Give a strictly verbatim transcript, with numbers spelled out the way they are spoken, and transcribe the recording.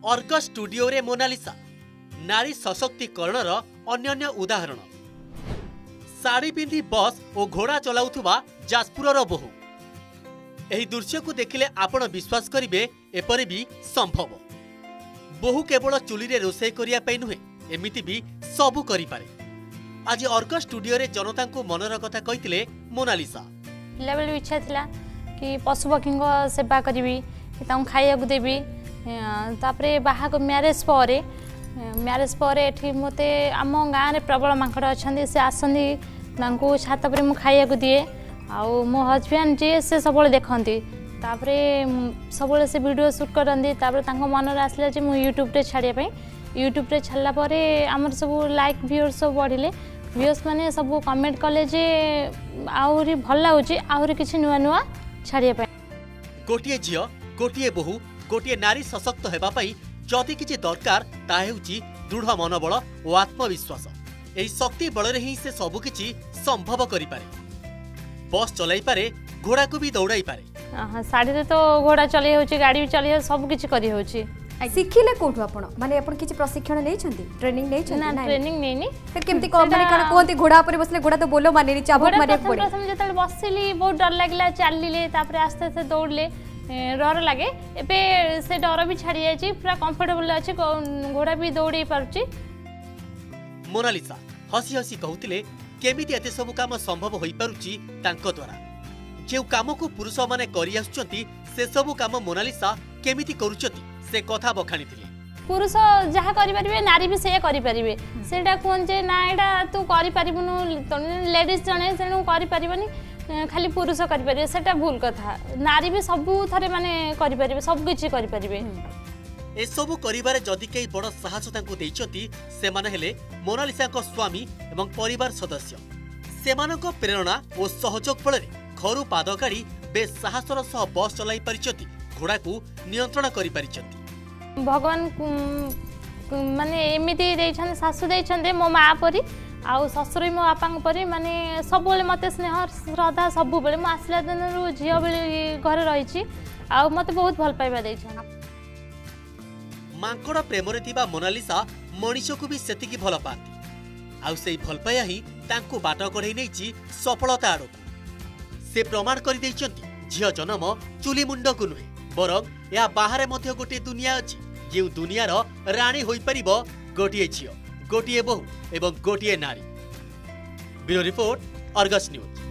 Argus studio रे Mona Lisa नारी सशक्तिकरण अन्य उदाहरण। साड़ी पिंधि बस और घोड़ा चलाउथुबा जाजपुर बोहू। एही दृश्य को देखिले आपण विश्वास करिवे एपरि भी संभव। बोहू केवल चुली रे रोषेई करिया पई नुहे, एमिति भी सबु करि पारे। आज अर्गस स्टूडियो रे जनता को मनर कथा कहितिले मोनालिसा। पिला बेले इच्छा थिला कि पशु पक्षी सेवा करी खाया देवी। तापरे बाहा मैरेज पर मैरेज पर एठी मते आम गाँव में प्रबल मांकड़ अच्छा से आसती छात पर मुझे खाया दिए। आउ मो हजबैंड जी से सब देखती तापरे सब से वीडियो शूट करती। मन आसला जे मु यूट्यूब रे छाड़िया यूट्यूब रे छाड़ला परे आमर सब लाइक व्यूअर्स सब बढ़िले। व्यूअर्स माने सब कमेंट कले जे आउरी भल लागुची आउरी किछि नुआ नुआ छाड़िया। गोटिए झियो गोटिए बोहू गोटिए नारी सशक्त हेबा पई जदि किछि दरकार ता हेउची दृढ़ मनोबल और आत्मविश्वास। एही शक्ति बल रे ही से सब किछि संभव करि पारे। बस चलाई पारे, घोड़ा को भी दौड़ाई पारे। हां साड़ी रे तो घोड़ा चले होची, गाड़ी भी चले, सब किछि करि होची। सिखिले कोठु आपण माने आपण किछि प्रशिक्षण नै छथि, ट्रेनिंग नै छथि? ना ट्रेनिंग नै नी। फिर केमति को माने कण कोंती घोड़ा पर बसले घोड़ा तो बोलो माने चाबुक मारे पड़े। प्रथम जतल बसिली बहुत डर लागला, चालिले तापर आस्ते आस्ते दौड़ले डर लगे। एबे से डर भी छाड़ी जायछि, पूरा कंफर्टेबल अछि, घोड़ा भी दौड़ी पारुछि। मोनालिसा हसी हसी कहउतिले केमिति एते सब काम संभव होई पारुछि तांको द्वारा। जे काम को पुरुष माने करि आछुचंती से सब काम मोनालिसा केमिति करूचंती से कथा बखाणी थिले। पुरुष जहा करि परिबे नारी भी से करि परिबे। सेटा कोन जे ना एटा तू करि परिबनु, लेडीज जने सेनु करि परिबनी, खाली पुरुष करि परिबे, सेटा भूल कथा। नारी भी सबु थरे माने करि परिबे, सब किछि करि परिबे। ए सबु करिबारे जदि केई बड़ साहस तांको देइचंती से माने हेले मोनालिसा को स्वामी एवं परिवार सदस्य। सेमानक प्रेरणा और सहयोग बल घरु पाद काढ़ी बेस साहसर सह बस चलाई परिचंती, घोड़ा को नियंत्रण करि परिचंती। भगवान माने एमिति देइछन, सासु देइछन मो माँ परी, आउ ससुर मो बापा परी, माने सब मत स्नेह श्रद्धा सब बेले मो आसला दिन झियो बेले घर रही। आउ मते बहुत भल पाइबा देइछन। मांकड़ प्रेम रे थिबा मोनालिसा मनीष को भी सेतिकी भल पाती। आउ सेई भल पाया ही तांको बाट कढै नैछि सफलता आड़क। से प्रमाण करि दैछंती झियो जन्म चुली मुंड को नुहे, बरं या बाहर मध्य गोटे दुनिया अछि, जे दुनियार राणी होई परिबो गोटिए झियो, गोटिए बोहू एवं गोटिए नारी। Bureau report, Argus news.